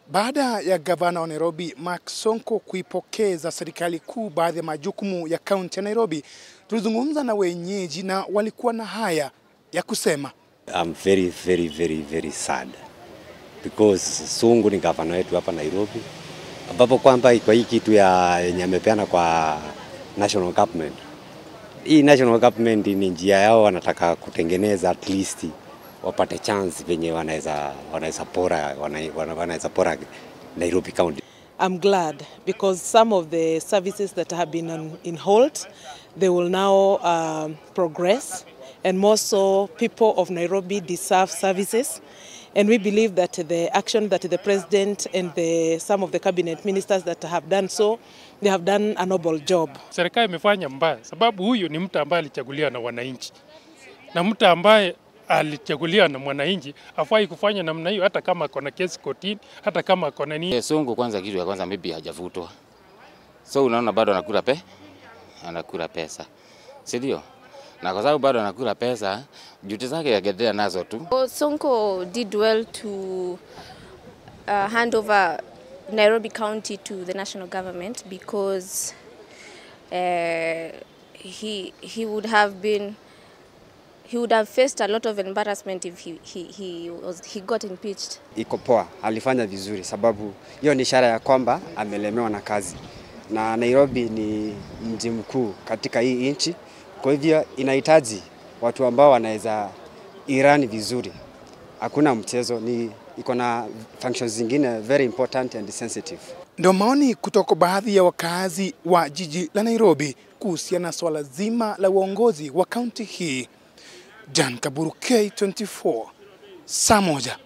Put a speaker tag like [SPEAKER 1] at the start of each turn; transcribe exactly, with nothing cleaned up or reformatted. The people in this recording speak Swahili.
[SPEAKER 1] Baada ya gavana wa Nairobi Mark Sonko kuipokeza serikali kuu baadhi ya majukumu ya kaunti ya Nairobi, tulizungumza na wenyeji na walikuwa na haya ya kusema.
[SPEAKER 2] I'm very very very very sad because Sonko ni gavana wetu hapa Nairobi, ambapo kwamba kwa hii kitu ya yenye amepeana kwa national government. Hii national government ni njia yao, wanataka kutengeneza at least wapate chance venye wanaweza wanaweza pora wanaweza pora Nairobi County.
[SPEAKER 3] I'm glad because some of the services that have been on, in hold, they will now um, progress, and more so people of Nairobi deserve services, and we believe that the action that the president and the some of the cabinet ministers that have done so, they have done a noble job.
[SPEAKER 4] Serikali imefanya mbaya sababu huyu ni mtu ambaye alichaguliwa na wananchi, na mtu ambaye alichaguliwa na mwananchi afai kufanya namna hiyo, hata kama kuna kesi kotini, hata kama kuna nini.
[SPEAKER 5] Sonko kwanza, kitu ya kwanza maybe hajavutwa, so unaona bado anakula pe anakula pesa, si ndio? Na kwa sababu bado anakula pesa, juti zake yagetea nazo tu.
[SPEAKER 6] Sonko did well to uh, hand over Nairobi County to the national government because uh, he he would have been he would have faced a lot of embarrassment if he he he was he got impeached.
[SPEAKER 7] Iko poa, alifanya vizuri sababu hiyo ni ishara ya kwamba amelemewa na kazi, na Nairobi ni mji mkuu katika hii nchi, kwa hivyo inahitaji watu ambao wanaweza irani vizuri. Hakuna mchezo, ni iko na functions zingine very important and sensitive.
[SPEAKER 1] Ndio maoni kutoka baadhi ya wakazi wa jiji la Nairobi kuhusiana na swala zima la uongozi wa kaunti hii. Dan Kaburu, K twenty-four, saa moja.